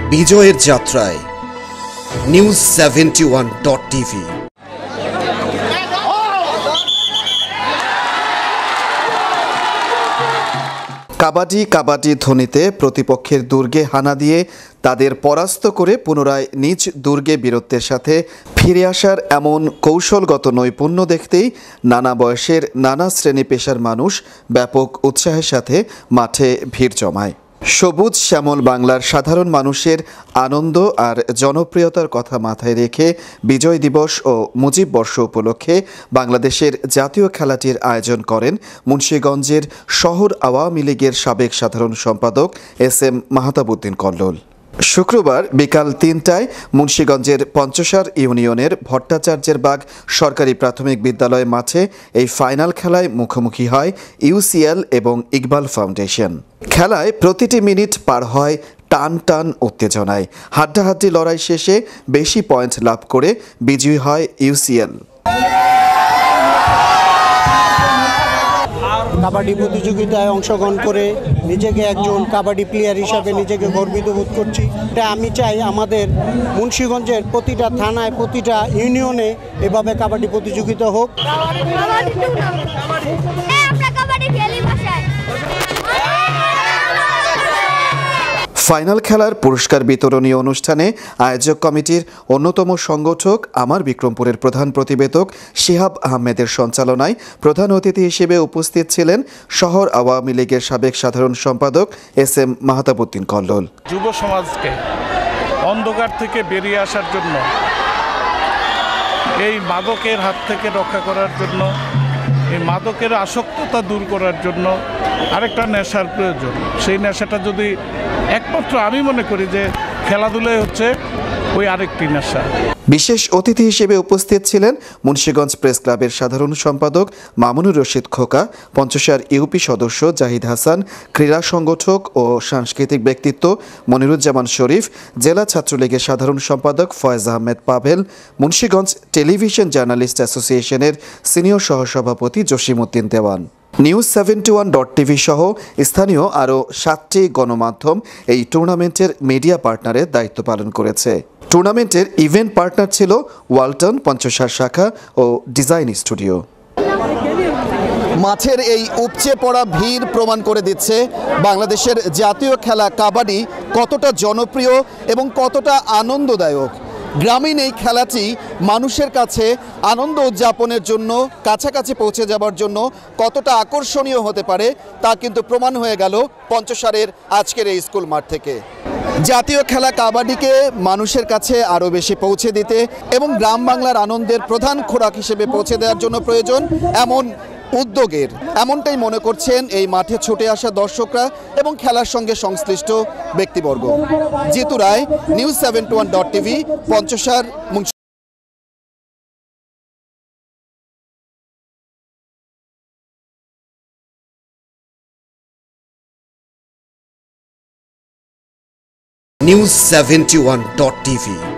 বিজয়ের যাত্রায় News71.tv। কাবাডি কাবাডি ধ্বনিতে প্রতিপক্ষের দুর্গে হানা দিয়ে তাদের পরাস্ত করে পুনরায় নিজ দুর্গে বীরত্বের সাথে ফিরে আসার এমন কৌশলগত নৈপুণ্য দেখতেই নানা বয়সের নানা শ্রেণী পেশার মানুষ ব্যাপক উৎসাহের সাথে মাঠে ভিড় জমায়। সবুজ শ্যামল বাংলার সাধারণ মানুষের আনন্দ আর জনপ্রিয়তার কথা মাথায় রেখে বিজয় দিবস ও মুজিব বর্ষ উপলক্ষে বাংলাদেশের জাতীয় খেলাটির আয়োজন করেন মুন্সিগঞ্জের শহর আওয়ামী লীগের সাবেক সাধারণ সম্পাদক এস.এম. মাহতাবউদ্দিন কল্লোল। শুক্রবার বিকাল ৩টায় মুন্সিগঞ্জের পঞ্চসার ইউনিয়নের ভট্টাচার্যের বাগ সরকারি প্রাথমিক বিদ্যালয় মাঠে এই ফাইনাল খেলায় মুখোমুখি হয় ইউসিএল এবং ইকবাল ফাউন্ডেশন। খেলায় প্রতিটি মিনিট পার হয় টান টান উত্তেজনায়। হাড্ডাহাড্ডি লড়াই শেষে বেশি পয়েন্ট লাভ করে বিজয়ী হয় ইউসিএল। কাবাডি প্রতিযোগিতায় অংশগ্রহণ করে নিজেকে একজন কাবাডি প্লেয়ার হিসাবে নিজেকে গর্বিত বোধ করছি। এটা আমি চাই আমাদের মুন্সিগঞ্জের প্রতিটা থানায় প্রতিটা ইউনিয়নে এভাবে কাবাডি প্রতিযোগিতা হোক। ফাইনাল খেলার পুরস্কার বিতরণী অনুষ্ঠানে আয়োজক কমিটির অন্যতম সংগঠক আমার বিক্রমপুরের প্রধান প্রতিবেদক শিহাব আহমেদের সঞ্চালনায় প্রধান অতিথি হিসেবে উপস্থিত ছিলেন শহর আওয়ামী লীগের সাবেক সাধারণ সম্পাদক এস.এম. মাহতাবউদ্দিন কল্লোল। যুব সমাজকে অন্ধকার থেকে বেরিয়ে আসার জন্য, এই মাদকের হাত থেকে রক্ষা করার জন্য, এই মাদকের আসক্ততা দূর করার জন্য আরেকটা নেশার প্রয়োজন। সেই নেশাটা যদি একমাত্র আমি মনে করি যে খেলাধুলাই হচ্ছে ওই আরেকটি নেশা। বিশেষ অতিথি হিসেবে উপস্থিত ছিলেন মুন্সিগঞ্জ প্রেস ক্লাবের সাধারণ সম্পাদক মামুনুর রশিদ খোকা, পঞ্চসার ইউপি সদস্য জাহিদ হাসান, ক্রীড়া সংগঠক ও সাংস্কৃতিক ব্যক্তিত্ব মনিরুজ্জামান শরীফ, জেলা ছাত্রলীগের সাধারণ সম্পাদক ফয়েজ আহমেদ পাভেল, মুন্সিগঞ্জ টেলিভিশন জার্নালিস্ট অ্যাসোসিয়েশনের সিনিয়র সহসভাপতি জসিমউদ্দিন দেওয়ান। News71.tv সহ স্থানীয় আরও 7টি গণমাধ্যম এই টুর্নামেন্টের মিডিয়া পার্টনারের দায়িত্ব পালন করেছে। টুর্নামেন্টের ইভেন্ট পার্টনার ছিল ওয়ালটন, পঞ্চসার শাখা ও ডিজাইন স্টুডিও। মাঠের এই উপচে পড়া ভিড় প্রমাণ করে দিচ্ছে বাংলাদেশের জাতীয় খেলা কাবাডি কতটা জনপ্রিয় এবং কতটা আনন্দদায়ক। গ্রামীণ এই খেলাটি মানুষের কাছে আনন্দ উদযাপনের জন্য, কাছাকাছি পৌঁছে যাবার জন্য কতটা আকর্ষণীয় হতে পারে তা কিন্তু প্রমাণ হয়ে গেল পঞ্চসারের আজকের এই স্কুল মাঠ থেকে। জাতীয় খেলা কাবাডিকে মানুষের কাছে আরও বেশি পৌঁছে দিতে এবং গ্রাম বাংলার আনন্দের প্রধান খোরাক হিসেবে পৌঁছে দেওয়ার জন্য প্রয়োজন এমন উদ্যোগের, এমনটাই মনে করছেন এই মাঠে ছুটে আসা দর্শকরা এবং খেলার সঙ্গে সংশ্লিষ্ট ব্যক্তিবর্গ। জিতু রায়, News71.tv, পঞ্চসার। News71.tv।